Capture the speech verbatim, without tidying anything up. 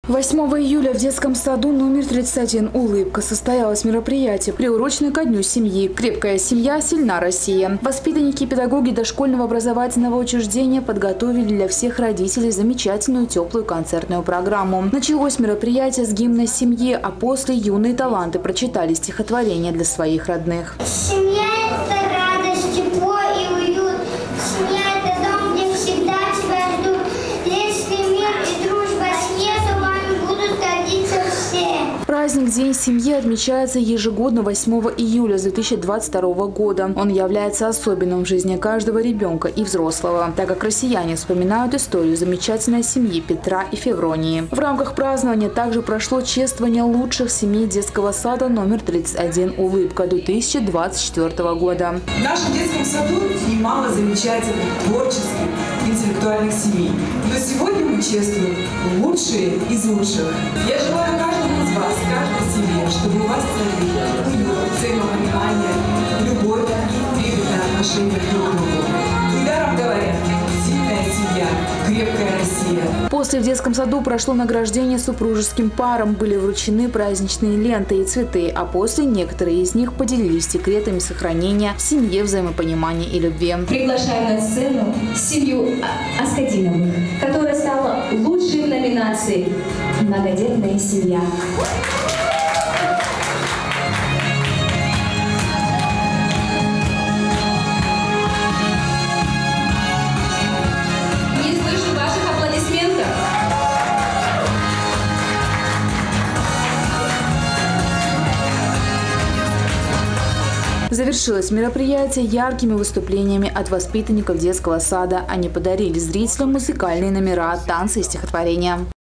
восьмого июля в детском саду номер тридцать один «Улыбка» состоялось мероприятие, приуроченное ко Дню семьи. Крепкая семья – сильна Россия. Воспитанники и педагоги дошкольного образовательного учреждения подготовили для всех родителей замечательную теплую концертную программу. Началось мероприятие с гимна семьи, а после юные таланты прочитали стихотворение для своих родных. Семья – это радость, тепло и уют. Семья – это дом, где всегда тебя ждут. Если мир и дружба с нету, вами будут гордиться все. Праздник День семьи отмечается ежегодно восьмого июля две тысячи двадцать второго года. Он является особенным в жизни каждого ребенка и взрослого, так как россияне вспоминают историю замечательной семьи Петра и Февронии. В рамках празднования также прошло чествование лучших семей детского сада номер тридцать один «Улыбка» две тысячи двадцать четвёртого года. В нашем детском саду немало замечательных, творческих, интеллектуальных семей. Но сегодня мы чествуем лучшие из лучших. Я желаю каждому из вас, каждой семье, чтобы у вас царили уют, взаимопонимание, любовь и трепетное отношение друг к другу. Недаром говорят: сильная семья, крепкая Россия. После в детском саду прошло награждение супружеским парам, были вручены праздничные ленты и цветы, а после некоторые из них поделились секретами сохранения в семье взаимопонимания и любви. Приглашаю на сцену семью Аскадиновых, которая стала лучшей в номинации «Многодетная семья». Завершилось мероприятие яркими выступлениями от воспитанников детского сада. Они подарили зрителям музыкальные номера, танцы и стихотворения.